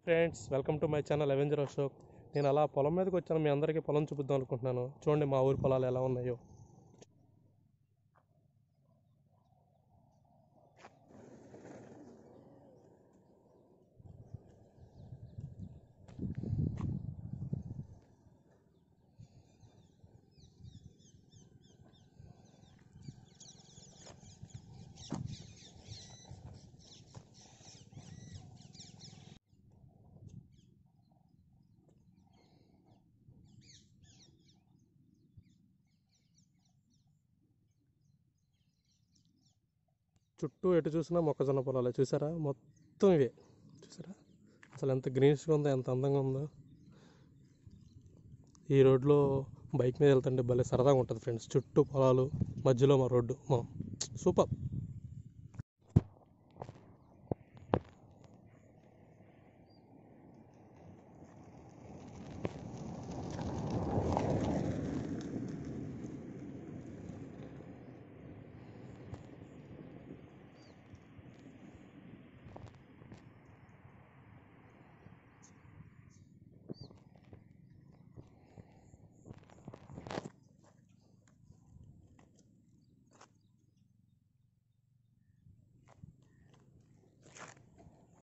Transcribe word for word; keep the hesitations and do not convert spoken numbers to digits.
Friends, welcome to my channel avenger Ashok. నేను అలా పొలం మీదకి వచ్చాను. మీ అందరికీ పొలం చూపిద్దాం అనుకుంటున్నాను. చూడండి మా ఊరి పొలాలు ఎలా ఉన్నాయో. చుట్టూ ఎటు చూసినా మొక్కజొన్న పొలాలే. చూసారా, మొత్తం ఇవే. చూసారా అసలు ఎంత గ్రీనిష్గా ఉందో, ఎంత అందంగా ఉందో. ఈ రోడ్లో బైక్ మీద వెళ్తుంటే భలే సరదాగా ఉంటుంది ఫ్రెండ్స్. చుట్టూ పొలాలు, మధ్యలో మా రోడ్డు, మా సూపర్.